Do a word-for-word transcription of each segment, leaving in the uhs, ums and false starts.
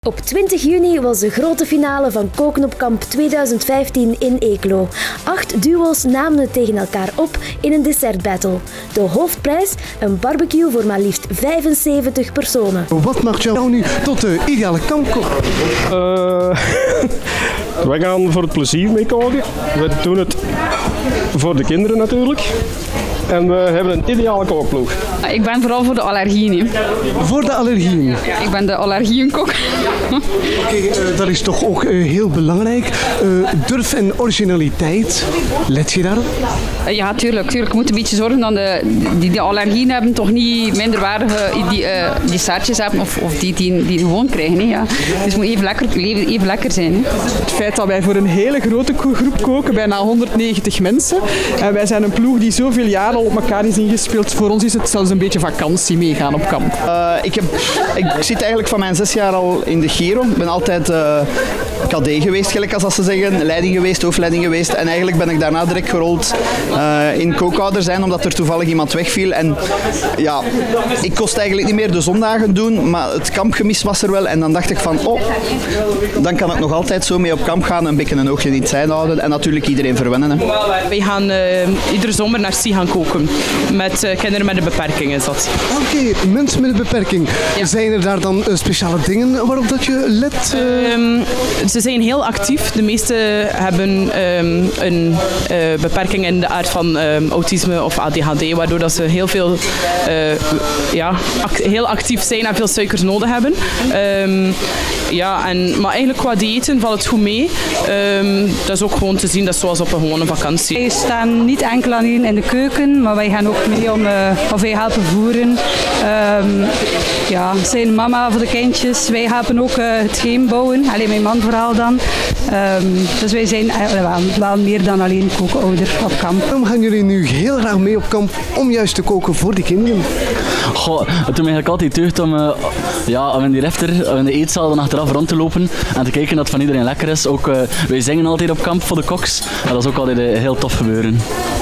Op twintig juni was de grote finale van Koken op Kamp tweeduizend vijftien in Eeklo. Acht duo's namen het tegen elkaar op in een dessertbattle. De hoofdprijs, een barbecue voor maar liefst vijfenzeventig personen. Wat maakt jou nu tot de ideale kampkok? Uh, wij gaan voor het plezier mee koken. We doen het voor de kinderen natuurlijk. En we hebben een ideale kookploeg. Ik ben vooral voor de allergieën. Voor de allergieën? Ik ben de allergieënkok. Oké, okay, uh, dat is toch ook uh, heel belangrijk. Uh, durf en originaliteit, let je daarop? Uh, ja, tuurlijk. tuurlijk. Je moet een beetje zorgen dat de, die die allergieën hebben toch niet minderwaardige die, uh, dessertjes hebben of, of die, die die gewoon krijgen. Hè, ja. Dus het moet even lekker, even lekker zijn. Hè. Het feit dat wij voor een hele grote groep koken, bijna honderdnegentig mensen. En wij zijn een ploeg die zoveel jaren op elkaar is ingespeeld. Voor ons is het zelfs een beetje vakantie meegaan op kamp. Uh, ik, heb, ik zit eigenlijk van mijn zes jaar al in de Gero. Ik ben altijd uh, K D geweest, gelijk als ze zeggen. Leiding geweest, hoofdleiding geweest. En eigenlijk ben ik daarna direct gerold uh, in kookhouder zijn, omdat er toevallig iemand wegviel. En ja, ik kost eigenlijk niet meer de zondagen doen, maar het kampgemis was er wel. En dan dacht ik van, oh, dan kan ik nog altijd zo mee op kamp gaan, een beetje een oogje in het zijn houden. En natuurlijk iedereen verwennen. Hè. Wij gaan uh, iedere zomer naar Sea gaan koken. Met uh, kinderen met een beperking is dat. Oké, okay, mensen met een beperking. Ja. Zijn er daar dan uh, speciale dingen waarop dat je let? Uh... Um, ze zijn heel actief. De meesten hebben um, een uh, beperking in de aard van um, autisme of A D H D, waardoor dat ze heel veel uh, ja, act heel actief zijn en veel suikers nodig hebben. Um, ja, en, maar eigenlijk qua diëten valt het goed mee. Um, dat is ook gewoon te zien, dat is zoals op een gewone vakantie. Wij staan niet enkel alleen in de keuken, maar wij gaan ook mee om, uh, of wij helpen voeren. Um, ja, zijn mama voor de kindjes. Wij helpen ook uh, het game bouwen. Alleen mijn man vooral dan. Um, dus wij zijn uh, wel, wel meer dan alleen kookouder op kamp. Waarom gaan jullie nu heel graag mee op kamp om juist te koken voor de kinderen? Goh, het doet me eigenlijk altijd deugd om, uh, ja, om in die refter, om in de eetzaal dan achteraf rond te lopen en te kijken dat het van iedereen lekker is. Ook, uh, wij zingen altijd op kamp voor de koks. En dat is ook altijd uh, heel tof gebeuren.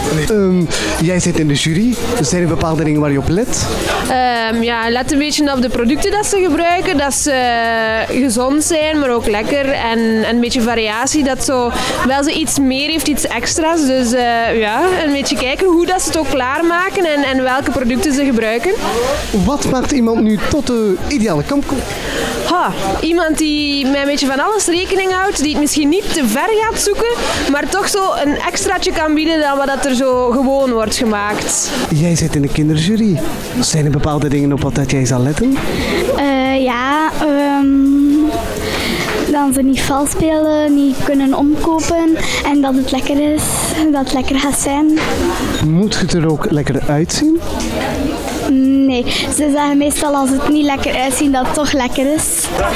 Um, jij zit in de jury. Zijn er bepaalde dingen waar je op let? Um, ja, let een beetje op de producten dat ze gebruiken. Dat ze uh, gezond zijn, maar ook lekker. En, en een beetje variatie. Dat zo wel ze iets meer heeft, iets extra's. Dus uh, ja, een beetje kijken hoe dat ze het ook klaarmaken en, en welke producten ze gebruiken. Wat maakt iemand nu tot de ideale kampkok? Ha, iemand die met een beetje van alles rekening houdt, die het misschien niet te ver gaat zoeken, maar toch zo een extraatje kan bieden dan wat dat er zo gewoon wordt gemaakt. Jij zit in de kinderjury. Zijn er bepaalde dingen op wat dat jij zal letten? Uh, ja, um, dat ze niet vals spelen, niet kunnen omkopen en dat het lekker is, dat het lekker gaat zijn. Moet het er ook lekker uitzien? Nee, ze zeggen meestal als het niet lekker uitziet dat het toch lekker is.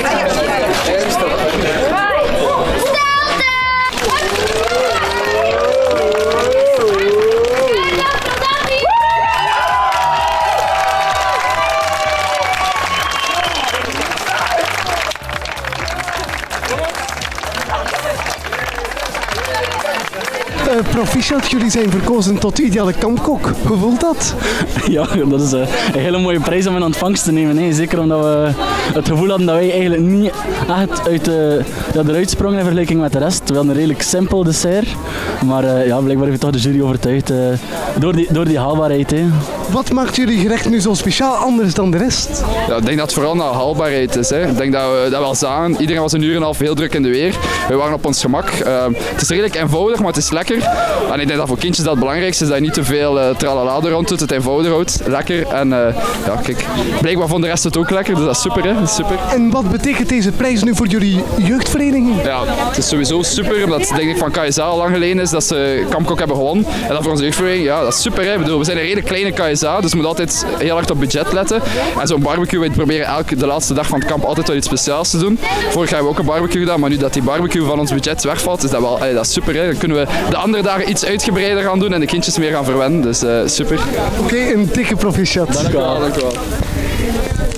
Uh, proficiat, jullie zijn verkozen tot de ideale kampkok. Hoe voelt dat? Ja, dat is uh, een hele mooie prijs om in ontvangst te nemen. Hè. Zeker omdat we het gevoel hadden dat wij eigenlijk niet echt uit, uh, ja, eruit sprongen in vergelijking met de rest. We hadden een redelijk simpel dessert. Maar uh, ja, blijkbaar heeft toch de jury overtuigd uh, door, die, door die haalbaarheid. Hè. Wat maakt jullie gerecht nu zo speciaal anders dan de rest? Ja, ik denk dat het vooral naar haalbaarheid is. Hè. Ik denk dat we dat wel zagen. Iedereen was een uur en een half heel druk in de weer. We waren op ons gemak. Uh, het is redelijk eenvoudig, maar het is lekker. En ik denk dat voor kindjes dat het belangrijkste is dat je niet te veel uh, tralala er rond doet, het eenvoudig houdt. Lekker. En uh, ja, kijk, blijkbaar vond de rest het ook lekker, dus dat is super. Hè. Dat is super. En wat betekent deze prijs nu voor jullie jeugdvereniging? Ja, het is sowieso super, omdat het denk ik van K S A al lang geleden is dat ze Kampkok hebben gewonnen. En dat voor onze jeugdvereniging, ja, dat is super. Hè. Ik bedoel, we zijn een redelijk kleine K S A, dus we moeten altijd heel hard op budget letten. En zo'n barbecue, we proberen elke de laatste dag van het kamp altijd wel iets speciaals te doen. Vorig jaar hebben we ook een barbecue gedaan, maar nu dat die barbecue van ons budget wegvalt, is dat wel allee, dat is super. Hè. Dan kunnen we de andere dagen iets uitgebreider gaan doen en de kindjes meer gaan verwennen. Dus uh, super. Oké, okay, een dikke proficiat. Dank u wel. Dank u wel.